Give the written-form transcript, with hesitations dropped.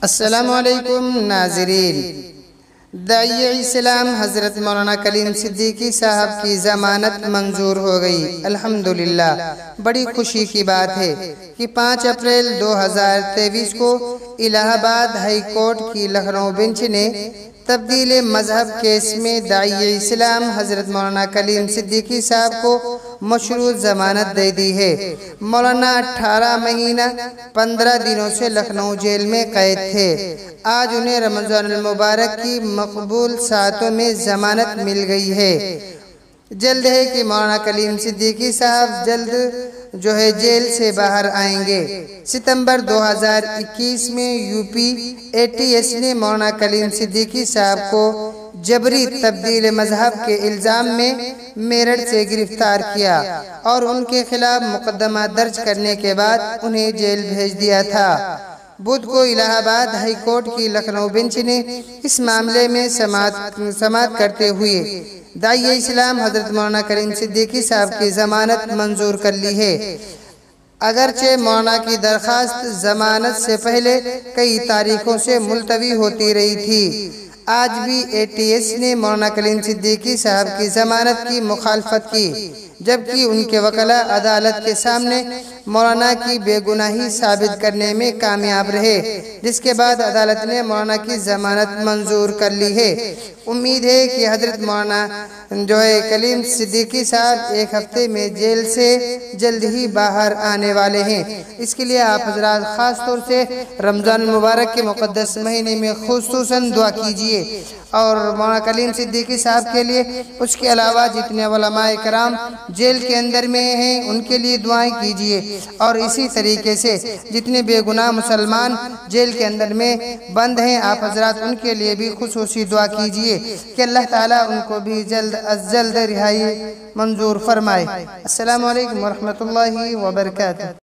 السلام علیکم ناظرین، داعی اسلام حضرت مولانا کلیم صدیقی صاحب کی ضمانت منظور ہو گئی۔ الحمدللہ، بڑی خوشی کی بات ہے کہ 5 اپریل 2023 کو الہ آباد ہائی کورٹ کی لکھنؤ بینچ نے تبدیل مذہب کیس میں داعی اسلام حضرت مولانا کلیم صدیقی صاحب کو مشروط ضمانت دے دی ہے۔ مولانا 18 مہینہ 15 دنوں سے لکھنؤ جیل میں قید تھے۔ آج انہیں رمضان المبارک کی مقبول ساعتوں میں ضمانت مل گئی ہے۔ جلد ہے کہ مولانا کلیم صدیقی صاحب جلد جیل سے باہر آئیں گے۔ ستمبر 2021 میں UP-ATS نے مولانا کلیم صدیقی صاحب کو جبری تبدیل مذہب کے الزام میں میرٹھ سے گرفتار کیا اور ان کے خلاف مقدمہ درج کرنے کے بعد انہیں جیل بھیج دیا تھا۔ بدھ کو الہ آباد ہائی کورٹ کی لکھنؤ بینچ نے اس معاملے میں سماعت کرتے ہوئے داعی اسلام حضرت مولانا کلیم صدیقی صاحب کی ضمانت منظور کر لی ہے۔ اگرچہ مولانا کی درخواست ضمانت سے پہلے کئی تاریخوں سے ملتوی ہوتی رہی تھی، آج بھی ATS نے مولانا کلیم صدیقی صاحب کی ضمانت کی مخالفت کی، جبکہ ان کے وکلاء عدالت کے سامنے مولانا کی بے گناہی ثابت کرنے میں کامیاب رہے، جس کے بعد عدالت نے مولانا کی ضمانت منظور کر لی ہے۔ امید ہے کہ حضرت مولانا کلیم صدیقی صاحب ایک ہفتے میں جیل سے جلد ہی باہر آنے والے ہیں۔ اس کے لیے آپ حضرات خاص طور سے رمضان المبارک کے مقدس مہینے میں خصوصاً دعا کیجئے، اور مولانا کلیم صدیقی صاحب کے لیے، اس کے علاوہ جتنے علماء کرام جیل کے اندر میں ہیں ان کے لیے دعائیں کیجئے، اور اسی طریقے سے جتنے بے گناہ مسلمان جیل کے اندر میں بند ہیں آپ حضرات ان کے لیے بھی خصوصی دعا کیجئے کہ اللہ تعالیٰ ان کو بھی جلد از جلد رہائی منظور فرمائے۔ السلام علیکم ورحمۃ اللہ وبرکاتہ۔